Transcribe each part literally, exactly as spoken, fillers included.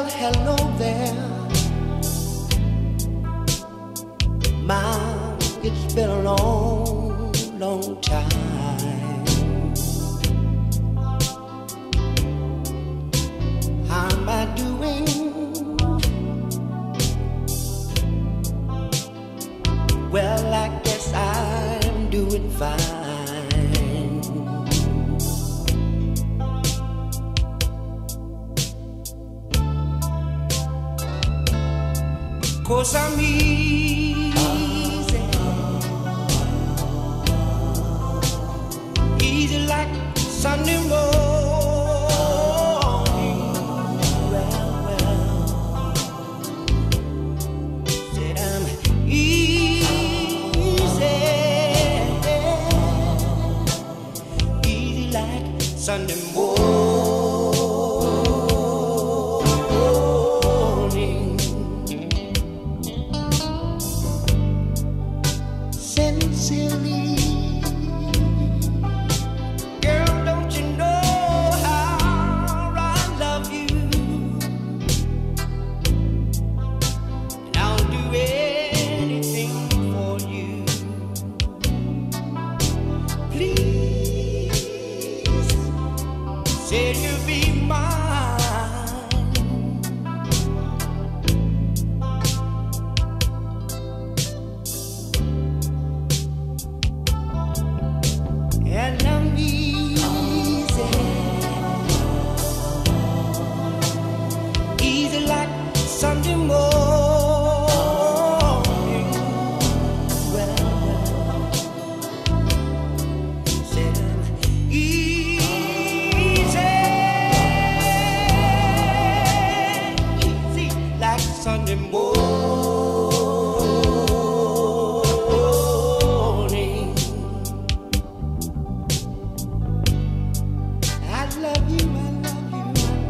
Well, hello there. My, it's been a long, long time. How am I doing? Well, I guess I'm doing fine. 'Cause I'm easy, easy like Sunday morning. Well, well, said I'm easy, easy like Sunday morning. Sincerely, girl, don't you know how I love you? And I'll do anything for you. Please, say you'll be mine. And I'm easy, easy like Sunday morning. Well, well, said I'm easy, easy like Sunday morning. I love you, I love you,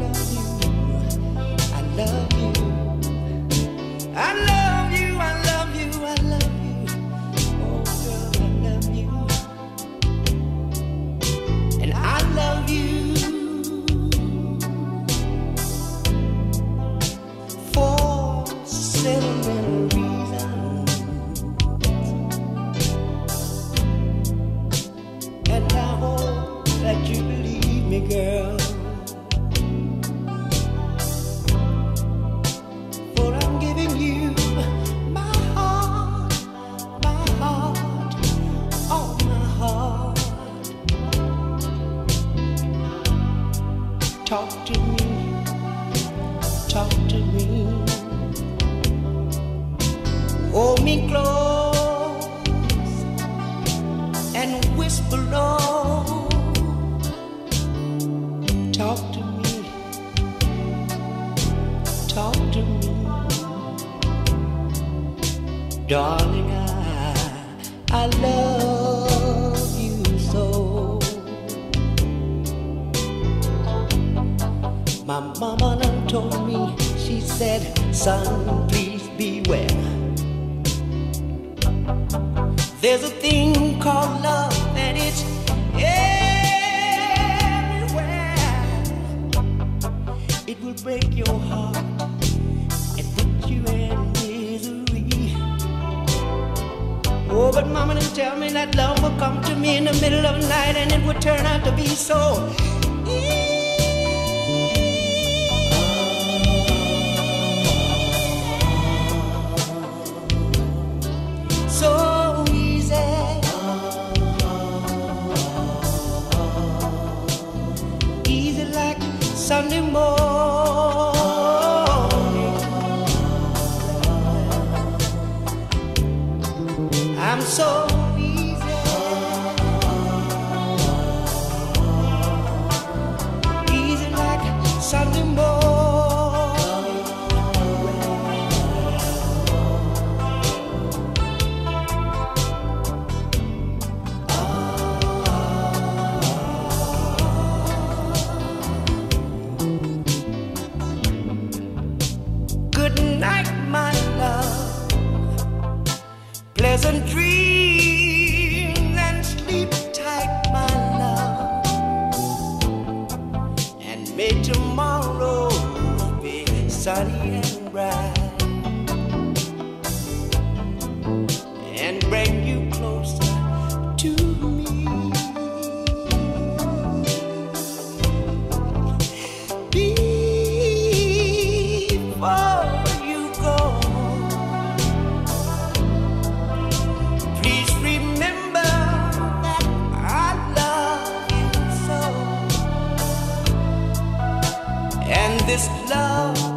I love you, I love you, I love you, I love you, I love you, oh girl, I love you, and I love you for sentimental reasons, and I hope that you believe me, girl, for I'm giving you my heart, my heart, oh my heart. Talk to me, talk to me, hold me close and whisper low. Talk to me, talk to me, darling, I, I love you so. My mama done told me, she said, son, please beware. There's a thing called love and it's it will break your heart and put you in misery. Oh, but mama didn't tell me that love would come to me in the middle of the night and it would turn out to be so easy. So easy. Easy like Sunday morning. I'm so easy, easy like Sunday morning. Good night, my love. Pleasant dreams and sleep tight, my love. And may tomorrow be sunny and bright, and bring you closer to me. Before you go, please remember that I love you so, and this love